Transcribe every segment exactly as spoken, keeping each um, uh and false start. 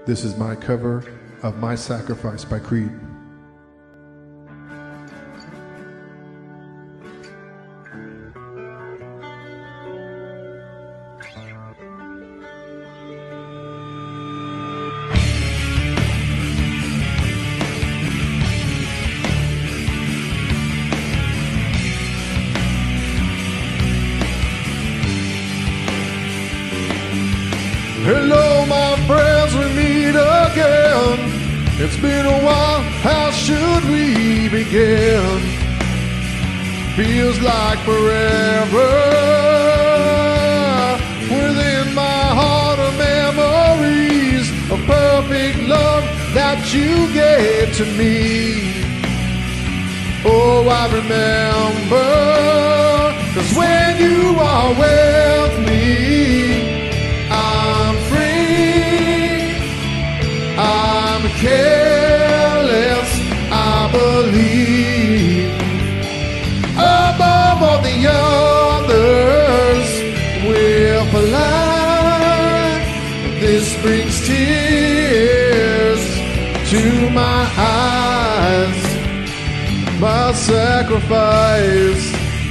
This is my cover of My Sacrifice by Creed. Hello, my friends, we meet again. It's been a while, how should we begin? Feels like forever. Within my heart are memories of perfect love that you gave to me. Oh, I remember, 'cause when you are with me, I'm free, I'm careless, I believe. Above all the others, we'll fly. This brings tears to my eyes, my sacrifice.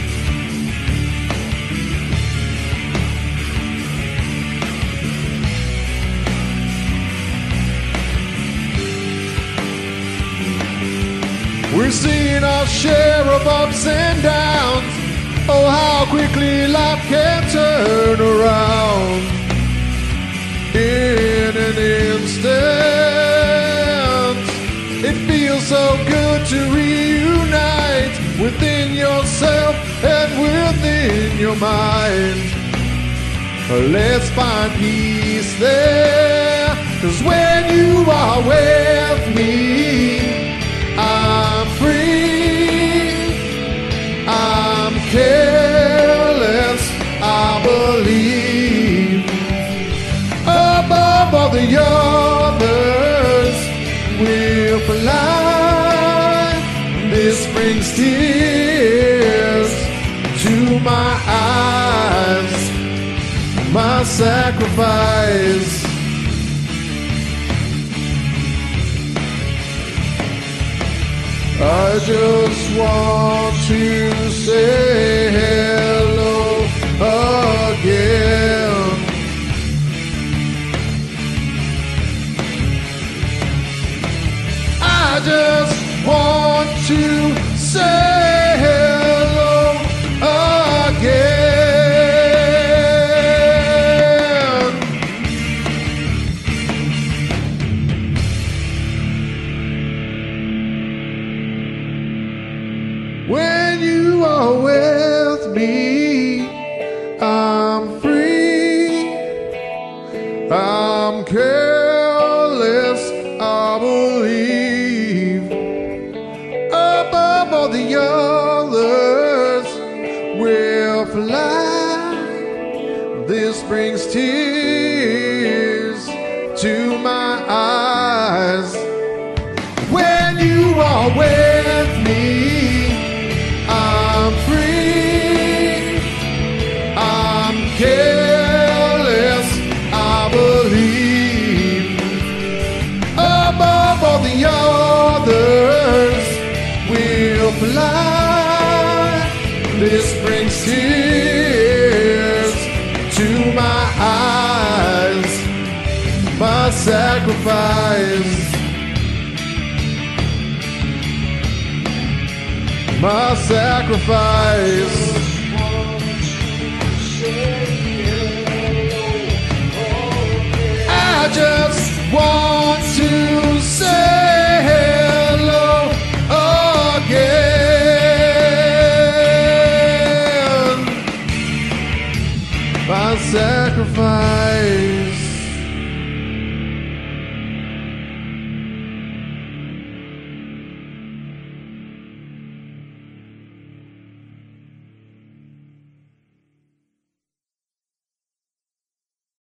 We're seeing our share of ups and downs. Oh, how quickly life can turn around. In an instant, it feels so good to reunite within yourself and within your mind. Let's find peace there, 'cause when you are with me, I'm free, I'm careless, I believe. Above all the others, we'll fly. This brings tears to my eyes, my sacrifice. I just want to say hello again. I just want to say hello again. When you are with me, I'm free, I'm careless, I believe. Above all the others, we'll fly. This brings tears to my eyes. When you are with me, I'm free, I'm careless, I believe. Above all the others, we'll fly. This brings tears to my eyes, my sacrifice. My sacrifice. I just want